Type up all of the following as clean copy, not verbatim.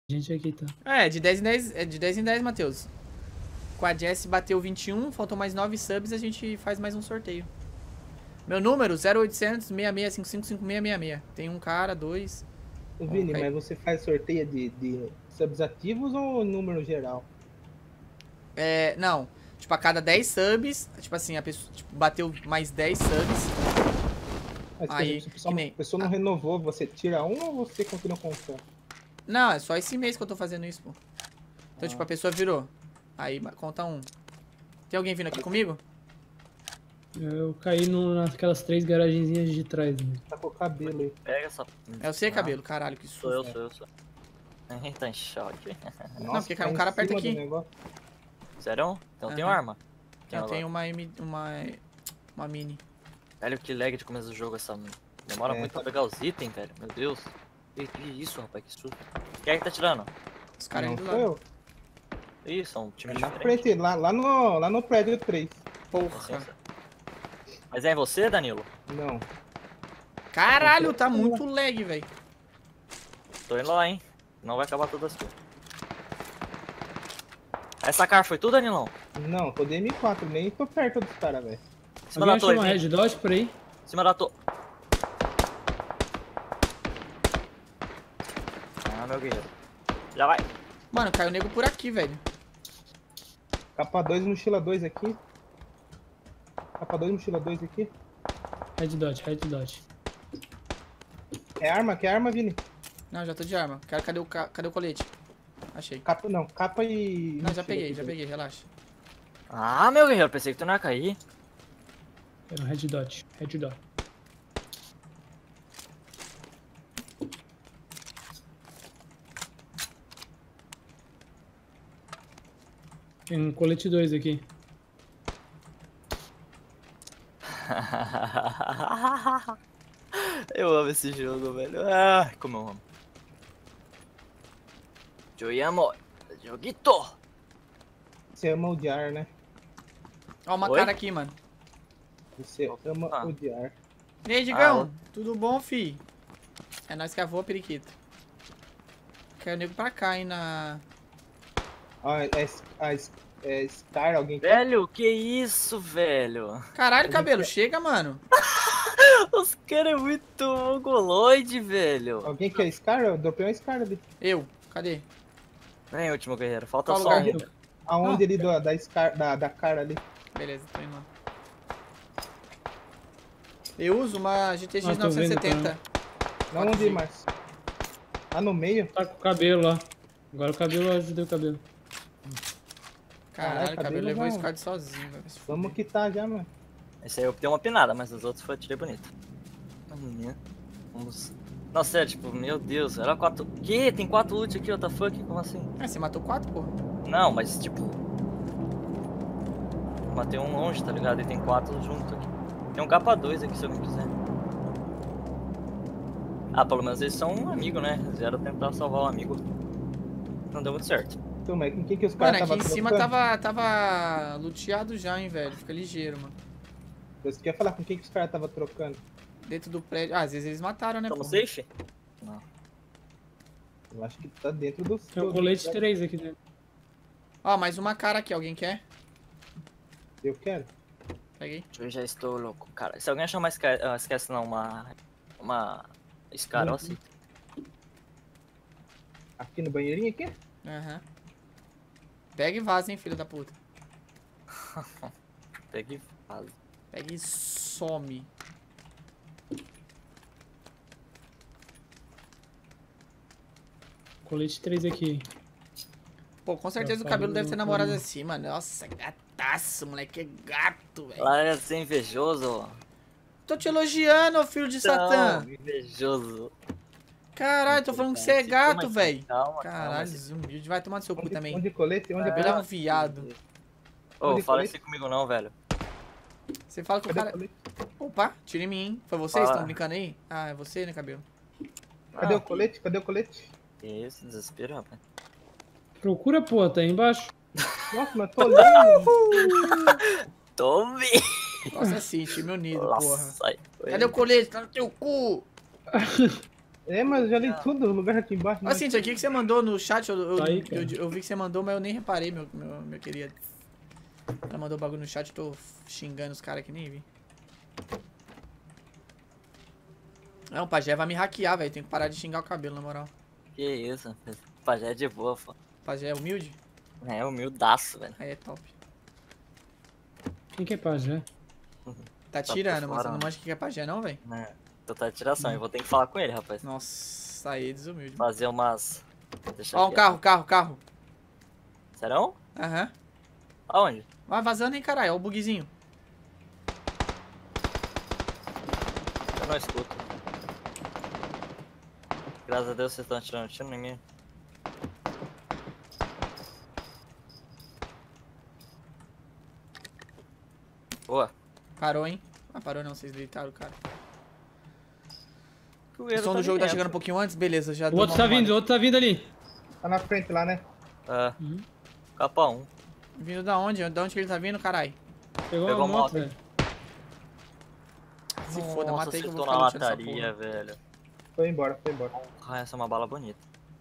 Gente aqui, tá. É, de 10 em 10, é de 10 em 10, Matheus. Com a Jess bateu 21, faltam mais 9 subs, a gente faz mais um sorteio. Meu número, 0800 66555666. Tem um cara, dois. Ô, Vini, Ok. mas você faz sorteio de subs ativos ou número geral? É, não. Tipo, a cada 10 subs, tipo assim, a pessoa tipo, bateu mais 10 subs. Mas, por Aí, exemplo, se que nem- a pessoa não renovou, você tira um ou você continua contando? Não, é só esse mês que eu tô fazendo isso, pô. Então, Ah. tipo, a pessoa virou. Aí, conta um. Tem alguém vindo aqui comigo? Eu caí naquelas 3 garagenzinhas de trás. Né? Tá com o cabelo aí. Pega essa... É você, cabelo, caralho, que Sou eu, susto. sou eu, sou eu. Tá em choque. Não, porque caiu um em cara perto cima aqui. do negócio. Sério? Então eu tenho Aham. arma. Eu tenho uma mini. Velho, que lag de começo do jogo essa... Demora muito pra pegar os itens, velho. Meu Deus. Que isso, rapaz, que susto. Quem é que tá tirando? Os caras Não aí do sou lado. eu. Ih, são um time É na diferente. frente, lá no prédio 3. Porra. Mas é em você, Danilo? Não. Caralho, tá muito lag, velho. Tô indo lá, hein. Não vai acabar todas as coisas. Essa cara foi tu, Danilão? Não, tô de M4, nem tô perto dos caras, velho. Em cima da Alguém torre, achou uma vem. Red Dot por aí? Em cima da torre. Ah, meu guerreiro. Já vai. Mano, caiu o nego por aqui, velho. Capa 2, mochila 2 aqui. Capa 2, mochila 2 aqui. Red Dot, Red Dot. É arma? Quer arma, Vini? Não, já tô de arma. Cadê o colete? Achei. Capa não, capa e... Não, já mochila peguei, aqui, já Vini. peguei, relaxa. Ah, meu guerreiro. Pensei que tu não ia cair. Era um Red Dot, Red Dot. Tem um colete 2 aqui. Eu amo esse jogo, velho. Ah, como eu amo. Eu amo. Joguito. Você ama odiar, né? Ó, uma Oi? cara aqui, mano. Você ama Ah. odiar. E aí, Digão? Tudo bom, fi? É nóis que avô, periquito. Caiu o nego pra cá, hein, na... Ó, é Scar, alguém quer? Velho, que isso, velho? Caralho, cabelo, chega, mano. Os caras é muito mongoloide, velho. Alguém quer Scar? Eu dropei uma Scar ali. Eu, cadê? Vem, último guerreiro. Falta Qual só lugar? um. Aonde ali da Scar, da cara ali. Beleza, tô indo lá. Eu uso uma GTX Ah, tô vendo, 970. Não onde, Márcio? Lá no meio? Tá com o cabelo lá. Agora o cabelo, eu ajudei o cabelo. Caralho, Caralho, o cabelo cabelo levou o não. squad sozinho, velho. Vamos quitar já, mano. Esse aí eu dei uma pinada, mas os outros foi tirei bonito. Vamos. Nossa, é tipo, meu Deus, era 4. Que? Tem 4 loot aqui, what the fuck? Como assim? Ah, você matou 4, porra. Não, mas tipo. Matei um longe, tá ligado? E tem 4 junto aqui. Tem um capa 2 aqui se alguém quiser. Ah, pelo menos eles são um amigo, né? Eles vieram tentar salvar um amigo. Não deu muito certo. Então, mas com quem que os Mano, caras aqui estavam em cima trocando? tava luteado já, hein, velho. Fica ligeiro, mano. Você quer falar com quem que os caras estavam trocando? Dentro do prédio. Ah, às vezes eles mataram, né, Tamo porra? safe? Não. Eu acho que tá dentro do... Tem um colete 3 aqui dentro. Ó, mais uma cara aqui, alguém quer? Eu quero. Peguei. Eu já estou louco, cara. Se alguém achar uma esquece não, uma Scar, eu aceito. Aqui no banheirinho aqui? Aham. Pega e vaza, hein, filho da puta. Pega e faz. Pega e some. Colete 3 aqui. Pô, com certeza o cabelo deve ter namorado assim, mano. Nossa, gataço, moleque. É gato, velho. Larga de ser invejoso. Tô te elogiando, ô filho de Satã. Não, invejoso. Caralho, tô falando que você é gato, Calma, velho. calma, Caralho, calma. desumilde. Vai tomar no seu cu também. Onde colete? Onde Cabelo é um colete? viado. Ô, Onde fala colete? assim comigo não, velho. Você fala que o Cadê cara... colete? Opa, tira em mim, hein? Foi vocês que Fala. estão brincando aí? Ah, é você, né, cabelo? Cadê o colete? Cadê o colete? Que isso, desespero, rapaz. Procura, pô, tá aí embaixo. Nossa, mas tô olhando. Tome! Nossa, assim, time unido, porra. Nossa, aí foi. Cadê o colete? Tá no teu cu! É, mas eu já li tudo, o lugar aqui embaixo. Ó, Cintia, o que você mandou no chat? Tá aí, cara. Eu vi que você mandou, mas eu nem reparei, meu querido. Ela mandou bagulho no chat, eu tô xingando os caras que nem vi. Não, o Pajé vai me hackear, velho. Tem que parar de xingar o cabelo, na moral. Que isso, Pajé é de boa, pô. Pajé é humilde? É humildaço, velho. Aí é top. Quem que é pajé? Tá Tá tirando, por mas você fora, não mancha o que é pajé não, velho? É, tô tá de tiração, eu vou ter que falar com ele, rapaz. Nossa, aí é desumilde. Fazer umas... Deixa Ó, um aqui, carro. Serão? Aham. Aonde? Vai vazando, hein, caralho. Ó o bugzinho. Eu não escuto. Graças a Deus vocês estão tirando tiro em mim. Boa. Parou, hein? Ah, parou não, vocês deitaram o cara. O O som do jogo tá chegando um pouquinho antes? Beleza, já O outro tá vindo, o outro tá vindo ali. Tá na frente lá, né? É. Uhum. Capa 1. Vindo da onde? Da onde que ele tá vindo, caralho? Pegou Pegou uma moto, moto. velho. Se foda, matei que eu vou na ficar lutando essa lataria, porra. velho. Foi embora. Ah, essa é uma bala bonita.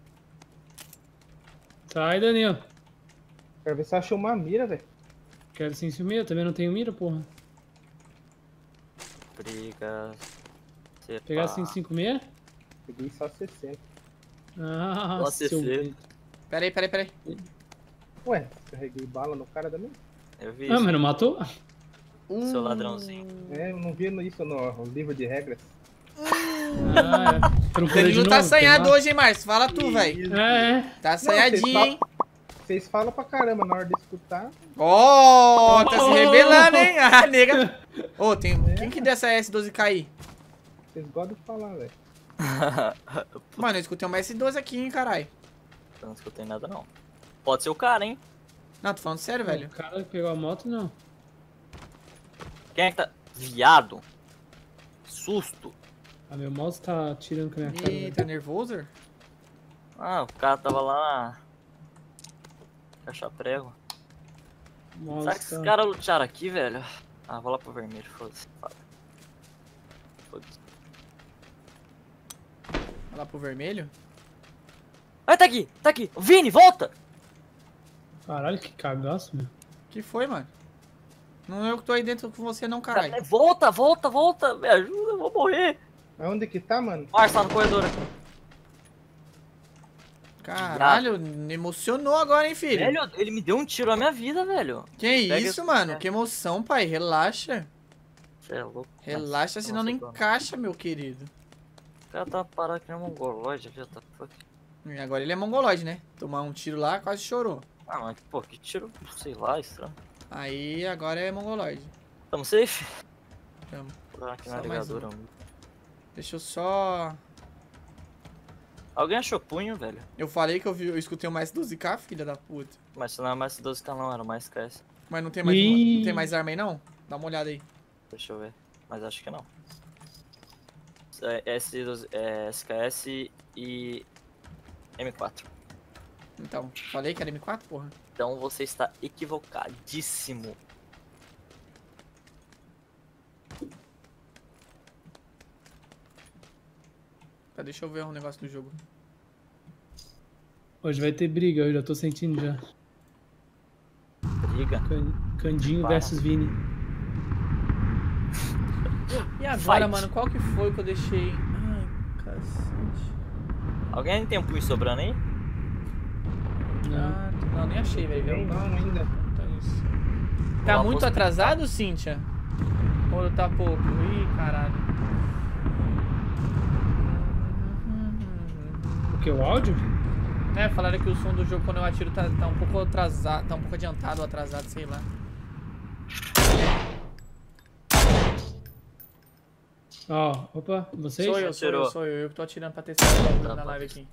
Sai, Daniel. Quero ver se achou uma mira, velho. Quero sim se eu também não tenho mira, porra. Briga. Pegar 556? Peguei só 60. Ah, Nossa, seu... esse- Pera aí. Ué, carreguei bala no cara também? Eu vi Ah, isso, mas não matou? seu ladrãozinho. É, eu não vi isso no livro de regras. Ah, é. Procura Ele de não tá novo, assanhado tem lá. hoje, hein, Márcio? Fala tu, velho. É. Tá assanhadinho, hein? Vocês falam pra caramba na hora de escutar. Ó, tá se revelando, hein? Ah, nega. Ô, tem... Quem que dessa S12K aí? Vocês gostam de falar, velho. Mano, eu escutei uma S12 aqui, hein, caralho. Eu não escutei nada, não. Pode ser o cara, hein? Não, tô falando sério, velho. O cara que pegou a moto, não. Quem é que tá... Viado. Susto. Ah, meu mouse tá tirando com a minha cara. Ih, velho. tá nervoso? Ah, o cara tava lá na... Caixa prego. O mouse Será que esses tá... caras lutaram aqui, velho? Ah, vou lá pro vermelho, foda-se. Foda-se. Vai lá pro vermelho. Ah, tá aqui. Vini, volta! Caralho, que cagaço, meu. Que foi, mano? Não é eu que tô aí dentro com você, não, caralho. Volta, me ajuda, eu vou morrer. Aonde que tá, mano? Márcio, tá no corredor aqui. Caralho, me emocionou agora, hein, filho? Velho, ele me deu um tiro na minha vida, velho. Que Pega isso, esse- mano? é. Que emoção, pai. Relaxa. Você é louco. Relaxa, Nossa, senão não nossa, encaixa, meu querido. O cara tá parado que nem um mongoloide ali, tá fuck. E agora ele é mongoloide, né? Tomar um tiro lá, quase chorou. Ah, mas pô, que tiro, sei lá, estranho. Aí agora é mongoloide. Tamo safe? Tamo. Vou dar aqui Só na mais ligadura. Deixa eu só... Alguém achou punho, velho? Eu falei que eu escutei um mais 12K, filha da puta. Mas se não é mais 12K não, era mais KS. Mas não tem mais, Ih. não tem mais arma aí, não? Dá uma olhada aí. Deixa eu ver. Mas acho que não. É S12, SKS e M4. Então, falei que era M4, porra. Então você está equivocadíssimo. Tá, deixa eu ver um negócio do jogo. Hoje vai ter briga, eu já tô sentindo já. Briga. Candinho Para. versus Vini. E agora, Fight. mano, qual que foi que eu deixei? Ai, cacete. Alguém tem um punho sobrando aí? Não. Ah, não, nem achei, velho. Não, ainda. Então, isso. Tá Uma muito postura. atrasado, Cíntia? Ou tá pouco? Ih, caralho. O que, o áudio? É, falaram que o som do jogo quando eu atiro tá um pouco atrasado, tá um pouco adiantado ou atrasado, sei lá. Ó, opa, vocês? Sou eu que tô atirando pra testar Tá, na tá. live aqui.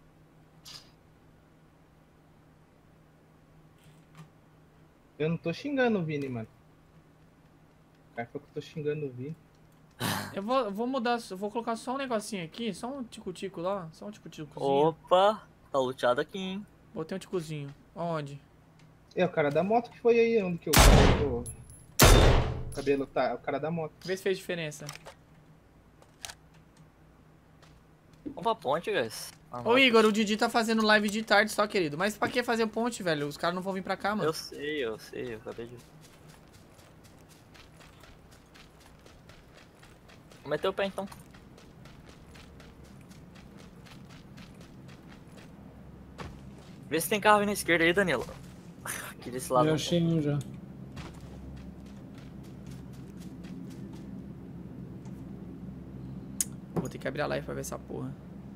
Eu não tô xingando o Vini, mano. O cara falou que eu tô xingando o Vini. Eu vou mudar, eu vou colocar só um negocinho aqui, só um tico-tico lá, só um tico-ticozinho. Opa, tá luteado aqui, hein? Botei um ticozinho. Onde? É, o cara da moto que foi aí, onde que o cabelo tá. O cara da moto. Vê se fez diferença. pra ponte, guys. Ô Igor, o Didi tá fazendo live de tarde só, querido. Mas pra que fazer ponte, velho? Os caras não vão vir pra cá, mano. Eu sei, eu acabei de... Vou meter o pé então. Vê se tem carro aí na esquerda aí, Danilo. Aqui desse lado. Eu achei um já. Vou ter que abrir a live pra ver essa porra.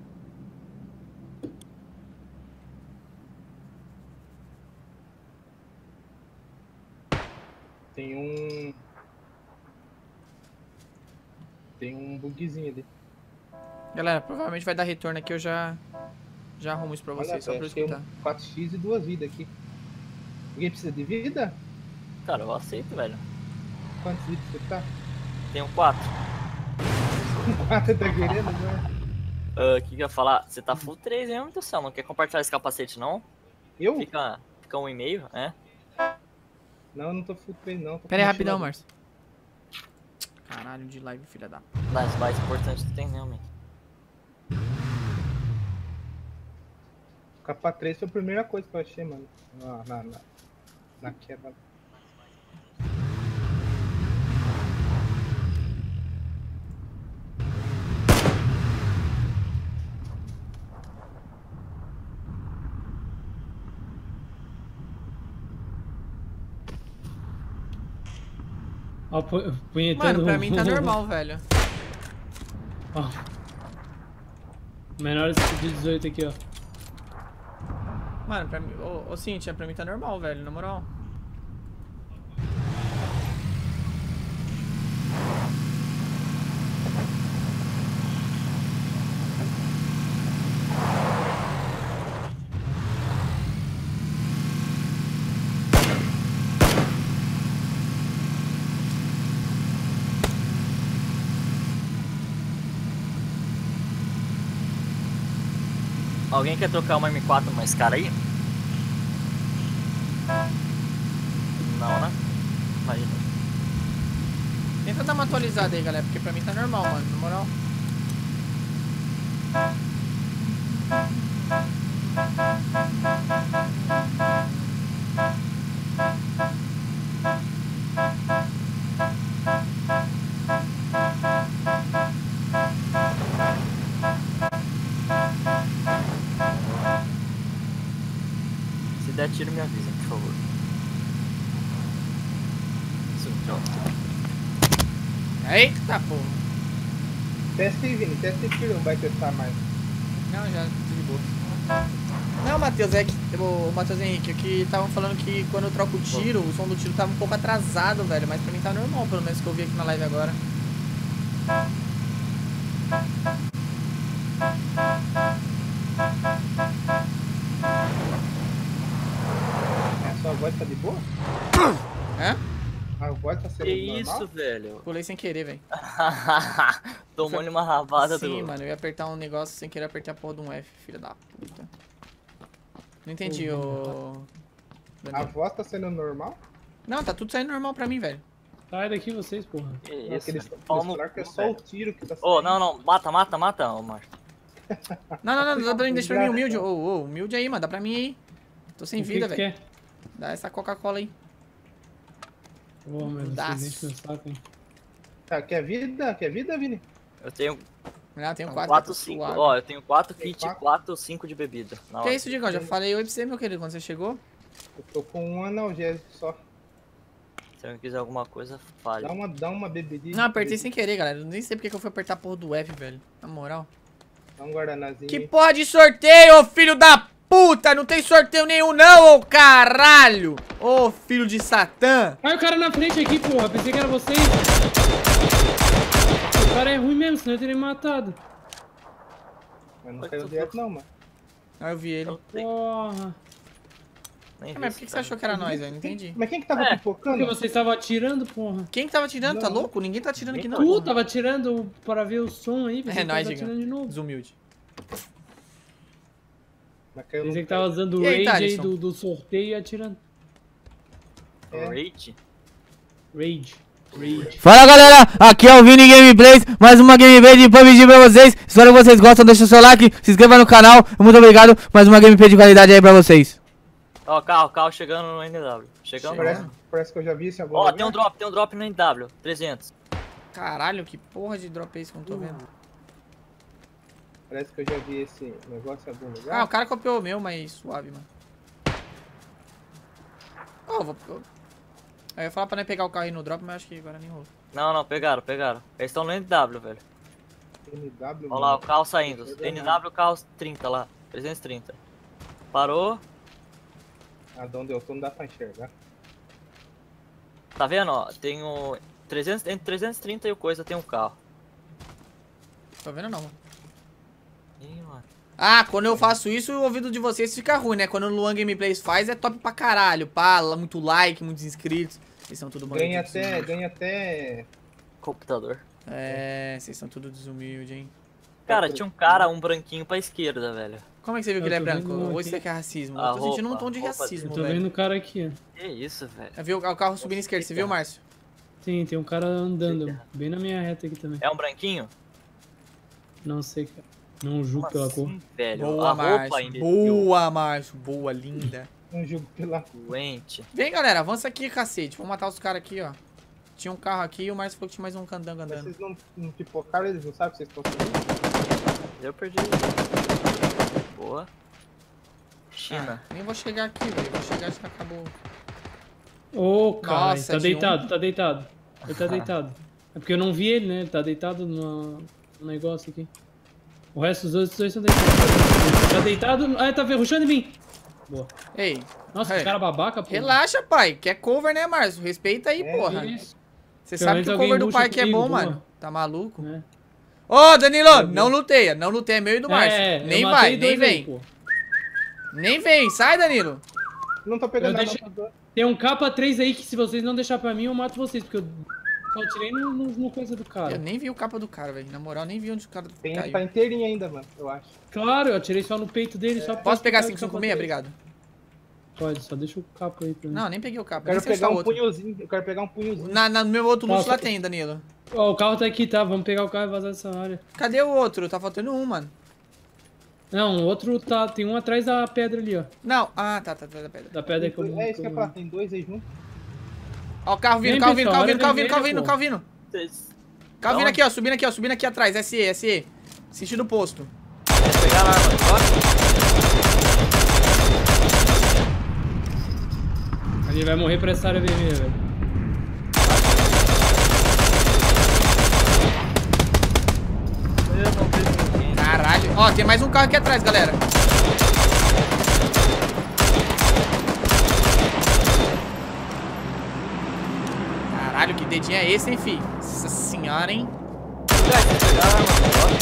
Tem um bugzinho ali. Galera, provavelmente vai dar retorno aqui, eu já arrumo isso pra Olha, vocês, só pra eu tem escutar. um 4x e 2 vidas aqui. Alguém precisa de vida? Cara, eu aceito, velho. Quantas vidas você tá? Tenho 4. 4 tá querendo, né? O que eu ia falar? Você tá full 3 mesmo, meu Deus do céu. Não quer compartilhar esse capacete, não? Eu? Fica 1,5, é? Não, eu não tô full 3 não. Pera aí, rapidão, Márcio. Caralho de live, filha da... Das mais importantes que tem realmente. Capa 3 foi a primeira coisa que eu achei, mano. Na queda. Ó, punhetando. Mano, pra mim tá normal, velho. Ó. Menores de 18 aqui, ó. Mano, pra mim... Ô, Cintia, pra mim tá normal, velho, na moral. Alguém quer trocar uma M4 mais cara aí? Não, né? Imagina. Tenta dar uma atualizada aí, galera, porque pra mim tá normal, mano, na moral. Se der tiro, me avisem, por favor. Isso, pronto. Eita, porra. Testa aí, Vini. Testa aí que não vai testar mais. Não, já tô de boa. Não, Matheus, é que... O Matheus Henrique, aqui estavam falando que quando eu troco o tiro, o som do tiro tava um pouco atrasado, velho. Mas pra mim tá normal, pelo menos que eu vi aqui na live agora. A sua voz tá de boa? É? A voz tá sendo Que normal? isso, velho? Pulei sem querer, velho. Tomou-lhe uma rabada Sim, do... mano, eu ia apertar um negócio sem querer apertar a porra de um F, filha da puta. Não entendi, ô... A voz tá sendo normal? Não, tá tudo saindo normal pra mim, velho. Sai daqui vocês, porra. Que Não, isso, aquele velho. Pau no celular que é cu, só o velho. tiro que tá Ô, saindo. não, mata, ô Márcio. Não, dá pra mim, deixa pra mim, humilde. Ô, humilde aí, mano, dá pra mim aí. Tô sem O que vida, que velho. quer? Dá essa Coca-Cola aí. Ô, mas Daço. vocês enchem meu saco, hein. Tá, quer vida? Quer vida, Vini? Eu tenho Não, tenho 4. 4, 5. Ó, eu tenho 4 Tem kit, quatro? 4, 5 de bebida. Na Que hora. isso, Digão? Já falei oi pra você, meu querido, quando você chegou. Eu tô com um analgésico só. Se alguém quiser alguma coisa, fale. Dá uma bebidinha. Não, apertei sem querer, galera. Nem sei porque que eu fui apertar a porra do F, velho. Na moral. Dá um guardanazinho. Que porra de sorteio, ô filho da puta! Não tem sorteio nenhum não, ô caralho! Ô filho de Satã! Ai, o cara na frente aqui, porra. Pensei que era vocês. O cara é ruim mesmo, senão eu teria me matado. Mas não caiu direto não, mano. Ah, eu vi ele. Eu sei, Porra. nem vi Mas por que isso, você achou que era nós, velho? Não Quem- entendi. Mas quem que tava É, Porque pipocando? vocês estavam atirando, porra. Quem que tava tirando? Tá Não. louco? Ninguém tá tirando aqui não. Tu porra. tava atirando para ver o som aí, pensei É que nóis, tava Digão. atirando de novo. Desumilde. Mas caiu no Pensei que tava usando o E aí, rage aí Thalisson? do sorteio e atirando. É. Rage? Rage. Fala galera, aqui é o Vini Gameplays, mais uma gameplay de PUBG pra vocês. Espero que vocês gostem, deixa o seu like, se inscreva no canal. Muito obrigado, mais uma gameplay de qualidade aí pra vocês. Ó, carro chegando no NW. Parece que eu já vi esse agora. Ó, tem um drop no NW, 300. Caralho, que porra de drop é esse que eu não tô vendo? Parece que eu já vi esse negócio em algum lugar. Ah, o cara copiou o meu, mas suave, mano. Eu ia falar pra não pegar o carro aí no drop, mas acho que agora nem rolou. Não, pegaram. Eles estão no NW, velho. NW, Olha lá, o carro saindo. NW, carro 30 lá, 330. Parou. Ah, de onde eu tô não dá pra enxergar. Tá vendo, ó? Tem o... entre 330 e o coisa tem um carro. Tô vendo não, mano. Ih, mano. Ah, quando eu faço isso, o ouvido de vocês fica ruim, né? Quando o Luan Gameplays faz, é top pra caralho. Pá, muito like, muitos inscritos. Vocês são tudo Ganha até... Computador. É, vocês são tudo desumilde, hein? Cara, tinha um cara, um branquinho pra esquerda, velho. Como é que você viu que Eu ele é tô branco? vendo Ou aqui. isso aqui é racismo? A Eu tô sentindo um roupa, tom de roupa racismo, Eu tô velho. vendo o cara aqui, ó. Que isso, velho. Viu o carro subindo à esquerda, você viu, Márcio? Sim, tem um cara andando bem na minha reta aqui também. É um branquinho? Não sei, cara. Não julgo pela cor. Velho, Boa, a roupa Márcio. ainda. Boa, Márcio. Boa, linda. Um jogo pela... Doente. Vem, galera, avança aqui, cacete. Vamos matar os caras aqui, ó. Tinha um carro aqui e o Márcio falou que tinha mais um candango andando. Vocês não pipocaram, eles não sabem que vocês estão subindo? Eu perdi. Boa. China. Nem vou chegar aqui, velho. Vou chegar, já acabou. Ô, cara, Nossa, tá de deitado, tá deitado. Ele tá deitado. É porque eu não vi ele, né? Ele tá deitado no negócio aqui. O resto dos outros dois estão deitados. Tá deitado. Ah, tá rushando em mim. Boa. Ei, Nossa, Ei. que cara babaca, pô. relaxa, pai. Quer cover, né, Márcio? Respeita aí, porra. Isso. Você Pelo sabe que menos o cover alguém do pai rusha aqui é comigo, bom, boa. mano. Tá maluco? Né? Ô, Danilo, não luteia. Não luteia, é meu e do Márcio. É, Nem eu vai, matei nem dois aí, vem. pô. Nem vem. Sai, Danilo. Não tô pegando Eu nada. deixei- Tem um capa 3 aí que se vocês não deixar pra mim, eu mato vocês, porque eu só tirei no coisa do Eu cara. nem vi o capa do cara, velho. Na moral, nem vi onde o cara Tem, caiu. tá inteirinho ainda, mano, eu acho. Claro, eu atirei só no peito dele, só pra... Posso pegar ficar com o capa 556? 3. Obrigado. Pode, só deixa o capa aí pra mim. Não, nem peguei o capa. Eu Nem quero sei onde tá pegar o um outro. punhozinho, eu quero pegar um punhozinho. No meu outro luxo Nossa. lá tem, Danilo. Ó, o carro tá aqui, tá? Vamos pegar o carro e vazar dessa área. Cadê o outro? Tá faltando um, mano. Não, o outro tá... Tem um atrás da pedra ali, ó. Não. Ah, tá da pedra. Da pedra que eu... É isso que eu ia falar, tem dois aí junto. Ó, o carro vindo, Vem, carro vindo, pessoal, carro vindo, olha carro vindo, carro vermelha, vindo, pô. carro vindo. Vocês Carro vindo Da aqui, ó, subindo aqui atrás. SE. Sentido oposto. vão pegar lá, mano. Ele vai morrer pra essa área vermelha, velho. Eu não vejo ninguém. Caralho. Ó, tem mais um carro aqui atrás, galera. Caralho, que dedinho é esse, hein, fi? Nossa senhora, hein? Vocês pegaram, mano.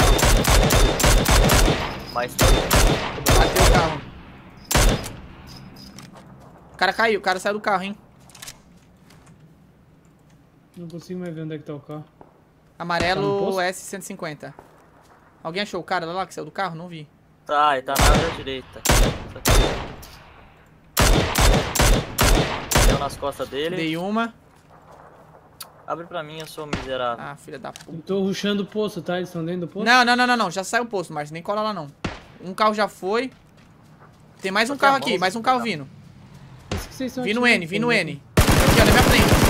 Mas Bateu o carro. O cara caiu, o cara saiu do carro, hein? Não consigo mais ver onde é que tá o carro. Tá no Amarelo posto? S150. Alguém achou o cara lá que saiu do carro? Não vi. tá, ele tá na área direita. Deu nas costas dele. Dei uma. Abre pra mim, eu sou miserável. Ah, filha da puta. Eu tô rushando o poço, tá? Eles estão dentro do poço? Não. Já saiu o posto, Márcio. Nem cola lá, não. Um carro já foi. Tem mais um carro aqui, mais um carro vindo. Isso que vocês estão Vi no atirando, N, vi pô, no né? N. Aqui, ó, na minha frente.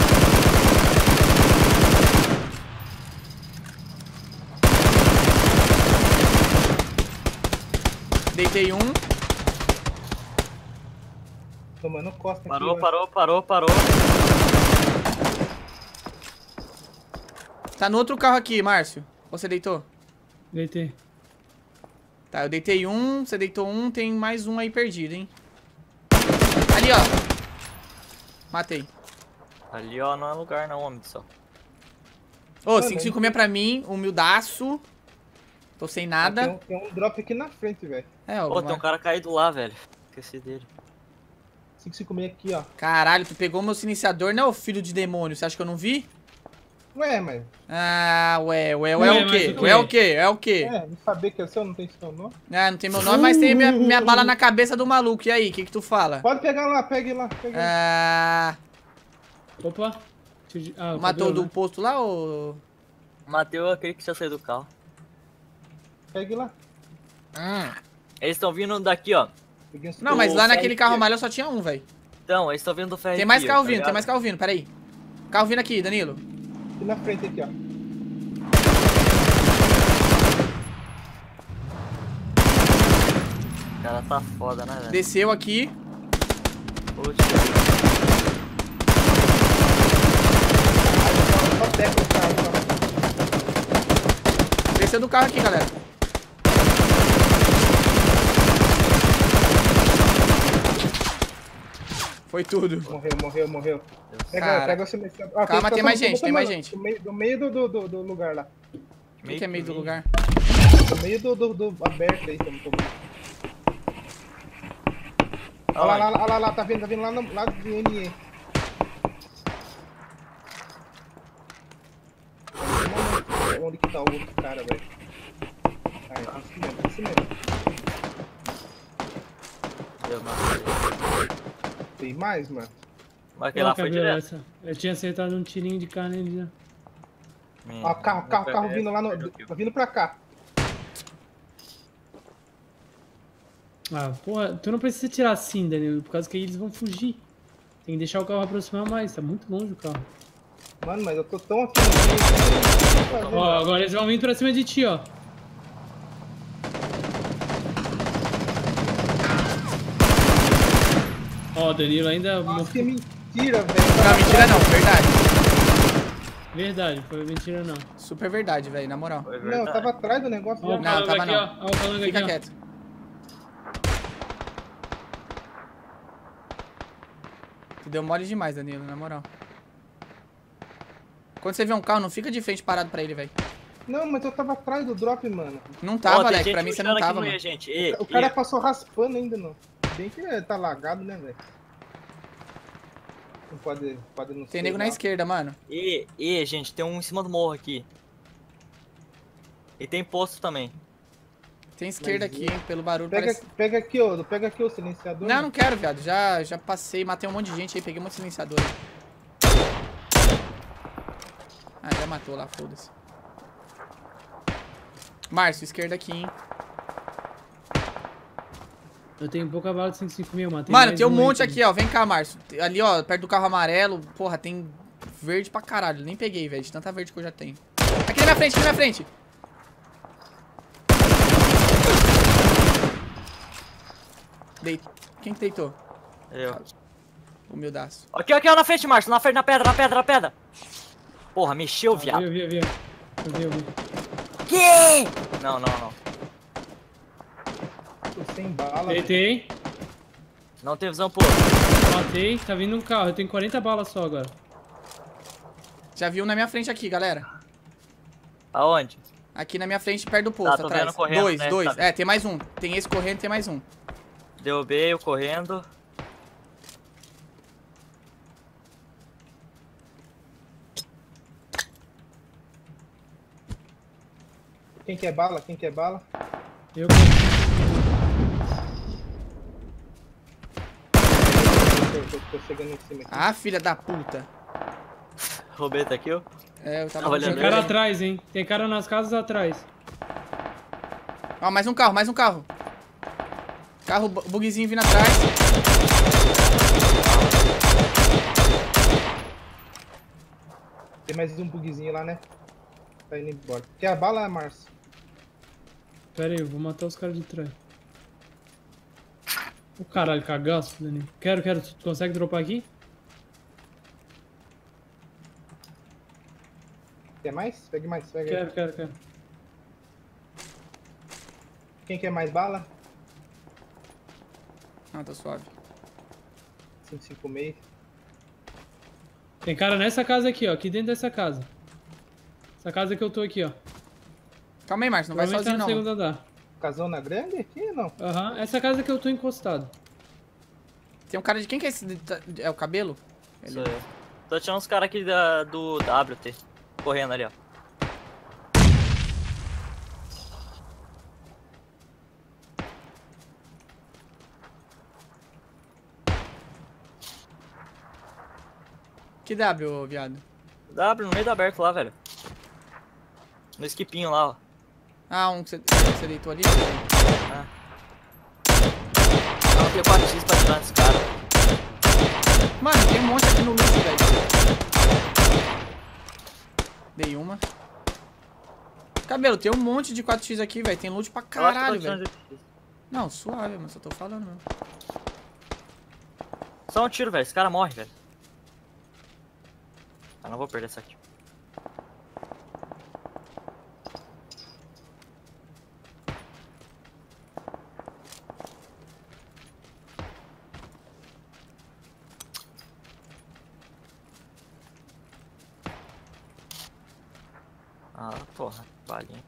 Deitei um. Tomando costa aqui. Parou. Tá no outro carro aqui, Márcio. Você deitou? Deitei. Tá, eu deitei um, você deitou um, tem mais um aí perdido, hein? Ali, ó. Matei. Ali, ó, não é lugar não, homem do céu. Ô, 556 pra mim, humildaço. Tô sem nada. Tem um drop aqui na frente, velho. É, ó. Ô, tem um cara caído lá, velho. Esqueci dele. 556 aqui, ó. Caralho, tu pegou meu silenciador, né, ô filho de demônio? Você acha que eu não vi? Ué, mas... Ah, ué, Ué, o mas quê? o quê? É o quê? não saber que é o seu, não tem seu nome. Ah, não tem meu nome, mas tem minha bala na cabeça do maluco. E aí, o que tu fala? Pode pegar lá, pegue lá. Ah, Opa. Ah, Matou o cabelo, do né? posto lá ou... Mateu aquele que já saiu do carro. Pegue lá. Eles estão vindo daqui, ó. Peguei uns Não, mas lá O naquele FRP. carro amarelo só tinha um, velho. Então, eles estão vindo do ferro. Tem mais carro vindo, tem mais carro vindo, peraí. Carro vindo aqui, Danilo. aqui na frente aqui, ó. O cara tá foda, né, velho? Desceu aqui. Putz, Só teco o carro, só. Desceu do carro aqui, galera. Foi tudo. Morreu. Cara. Pega o silenciador. Calma, tem mais gente, tem mais gente. Do meio do lugar lá. O que é meio do lugar? Do meio do aberto aí, como tô vendo. Olha Olha lá, tá vindo lá do NE. Onde que tá o outro cara, velho? Ah, é assim mesmo. Deu, mano. Tem mais, mano? Mas aquele lá Ó, foi cabelo, direto. essa. Eu tinha acertado um tirinho de carne nele já. Ó, carro vindo lá no... Vindo pra cá. Ah, porra, tu não precisa tirar assim, Danilo, por causa que aí eles vão fugir. Tem que deixar o carro aproximar mais, tá muito longe o carro. Mano, mas eu tô tão aqui no meio. Ó, agora eles vão vir pra cima de ti, ó. Ó, Danilo ainda... Nossa, que mentira, velho. Não, mentira não, verdade. Verdade, foi mentira não. Super verdade, velho, na moral. Foi Não, eu verdade. tava atrás do negócio. Ó o já. Não, calango tava aqui, não. ó. Ó o calango Fica aqui, ó. quieto. Tu deu mole demais, Danilo, na moral. Quando você vê um carro, não fica de frente parado pra ele, velho. Não, mas eu tava atrás do drop, mano. Não tava, Ó, tem Alec, gente pra mim você não puxando aqui tava, no mano. meio, gente. E, O cara passou raspando ainda, não. Bem que tá lagado, né, velho? Não pode não Tem nego na esquerda, mano. gente, tem um em cima do morro aqui. E tem posto também. Tem esquerda Mas aqui, hein, pelo barulho Pega aqui, ó. Pega aqui o silenciador. Não, não quero, viado. Já passei, matei um monte de gente aí, peguei um monte de silenciador. Ah, já matou lá, foda-se. Márcio, esquerda aqui, hein. Eu tenho pouca bala de 556, mano. Mano, tem um monte aqui, ó. Vem cá, Márcio. Ali, ó, perto do carro amarelo. Porra, tem verde pra caralho. Nem peguei, velho. De tanta verde que eu já tenho. Aqui na minha frente, aqui na minha frente. Quem que deitou? Eu. Humildaço. Aqui, ó, na frente, Márcio. Na frente, na pedra. Porra, mexeu, viado. Eu vi. Que? Não. Tô sem bala. velho. Deitei, Não tem visão, pô. matei, tá vindo um carro. Eu tenho 40 balas só agora. Já vi um na minha frente aqui, galera. Aonde? Aqui na minha frente, perto do posto, Tá, tô atrás. vendo correndo, Dois. né? Tá. É, tem mais um. Tem esse correndo e tem mais um. Derrubei, eu correndo. Quem quer bala? Eu Tô chegando em cima aqui. Ah, filha da puta. Roubei tá aqui, ó. É, eu tava Tá olhando Tem jogando. cara atrás, hein? Tem cara nas casas atrás. Ó, mais um carro, mais um carro. Carro, bugzinho vindo atrás. Tem mais um bugzinho lá, né? Tá indo embora. Quer a bala, Márcio? Pera aí, eu vou matar os caras de trás. O caralho, cagaço, Danilo. Quero. Tu consegue dropar aqui? Quer mais? Pegue mais, pega aí. Quero. Quem quer mais bala? Não, tá suave. 556. Tem cara nessa casa aqui, ó. Aqui dentro dessa casa. Essa casa que eu tô aqui, ó. Calma aí, Márcio, não vai Provavelmente tá sozinho no não. segundo andar. Casona grande aqui ou não? Aham, essa casa que eu tô encostado. Tem um cara de... Quem que é esse? É o cabelo? Sou eu. Tô tirando uns caras aqui do WT. Correndo ali, ó. Que W, viado? W no meio do aberto lá, velho. No skipinho lá, ó. Ah, um que você deitou ali? Ah, tem 4x pra tirar nesse cara. Mano, tem um monte aqui no loot, velho. Dei uma. Cabelo, tem um monte de 4x aqui, velho. Tem loot pra caralho, velho. Não, suave, mas só tô falando mesmo. Só um tiro, velho. Esse cara morre, velho. Ah, não vou perder essa aqui. Ah, porra. Balinha.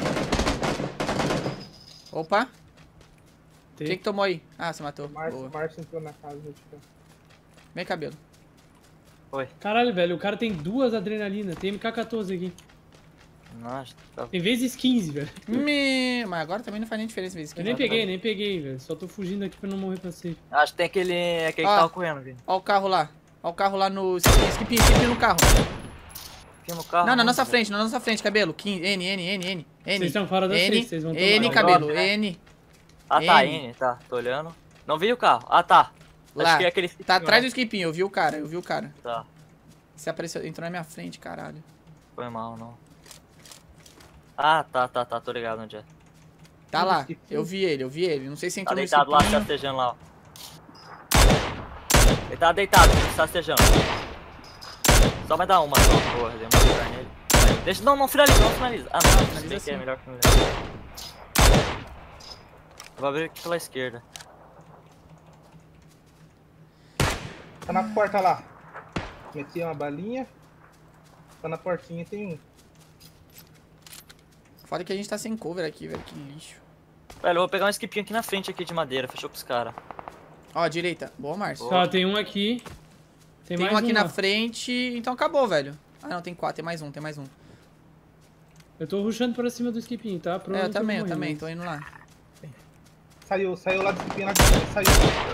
Opa. Tem. Quem que tomou aí? Ah, você matou. O Boa. Márcio entrou na casa. Tipo. Vem, cabelo. Oi. Caralho, velho, o cara tem 2 adrenalina. Tem MK14 aqui. Nossa, tá... Tem vezes 15, velho. Mas agora também não faz nem diferença vezes Eu nem peguei, velho. Só tô fugindo aqui pra não morrer pra safe. Acho que tem aquele que Ah. tava correndo, velho. Ó o carro lá. Ó o carro lá no... Skipinho no carro. Aqui no carro. Não, na nossa velho. frente, cabelo. 15, N. Vocês estão fora da safe, vocês vão tomar. N, Não, cabelo. drop, né? N. Ah, tá, N. N, tá. Tô olhando. Não vi o carro. Ah, tá. Lá. Acho que é aquele... Tá atrás do né? skipinho, eu vi o cara. Tá. Você apareceu, entrou na minha frente, caralho. Foi mal, não. Ah, tá. Tô ligado onde é. Tá No lá, skipinho? eu vi ele. Não sei se Tá entrou no deitado lá, se skipinho. rastejando lá, ó. Ele tá deitado, se rastejando. Só vai dar uma só. Porra, deu uma lugar nele. Deixa, não finaliza, não finaliza. Ah, não, Finaliza sei que é sim. melhor finalizar. Eu vou abrir aqui pela esquerda. Tá na porta lá. Meti uma balinha. Tá na portinha, tem um. Foda que a gente tá sem cover aqui, velho. Que lixo. Velho, eu vou pegar um skipinho aqui na frente aqui de madeira. Fechou com os caras. Ó, direita. Boa, Márcio. Boa. Tá, tem um aqui. Tem Tem mais um aqui lá. na frente, então acabou, velho. Ah, não, tem 4. Tem mais um. Eu tô rushando pra cima do skipinho, tá? É, eu Provavelmente também, vou morrer, mas- né? Tô indo lá. Saiu lá do skipinho lá de cima. Saiu.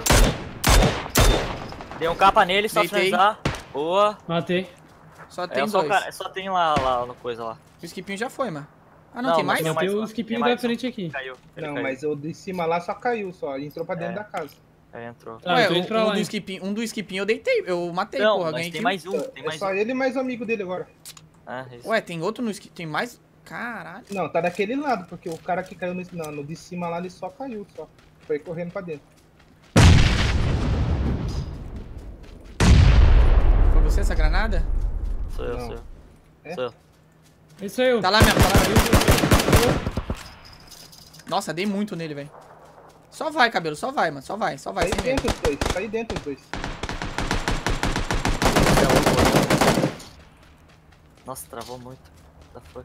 Dei um capa nele, só Deitei. finalizar. Boa. Matei. Só É, tem só, dois. só tem lá no coisa lá. O skipinho já foi, mano. Ah, não, Não, tem mas mais? tem Matei mais o um, skipinho tem da mais um. frente aqui. Caiu. Ele Não, caiu. mas o de cima lá só caiu só. Entrou pra dentro É. da casa. Aí entrou. Tá, Ué, eu tô indo pra lá, hein. um do skipinho eu deitei. Eu matei, Não, porra. mas Ganhei tem kill. mais um. Tem É mais só um. ele e mais o amigo dele agora. É, isso. Ué, tem outro no skipinho? Tem mais? Caralho. Não, tá daquele lado, porque o cara que caiu no de cima lá, ele só caiu, só. Foi correndo pra dentro. Foi você essa granada? Sou eu, Não. sou eu. É? Sou eu. Esse é eu. Tá lá mesmo, tá lá mesmo. Nossa, dei muito nele, velho. Só vai, cabelo, só vai, mano. Só vai, Tá sem aí medo. dentro os dois, tá aí dentro os dois. Nossa, travou muito. Da fuck.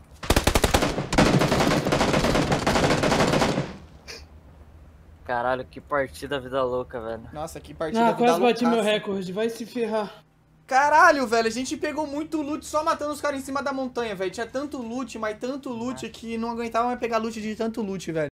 Caralho, que partida vida louca, velho. Nossa, que partida Ah, quase vida bati meu loucaça. recorde. Vai se ferrar. Caralho, velho, a gente pegou muito loot só matando os caras em cima da montanha, velho. Tinha tanto loot, mas tanto loot que não aguentava mais pegar loot de tanto loot, velho.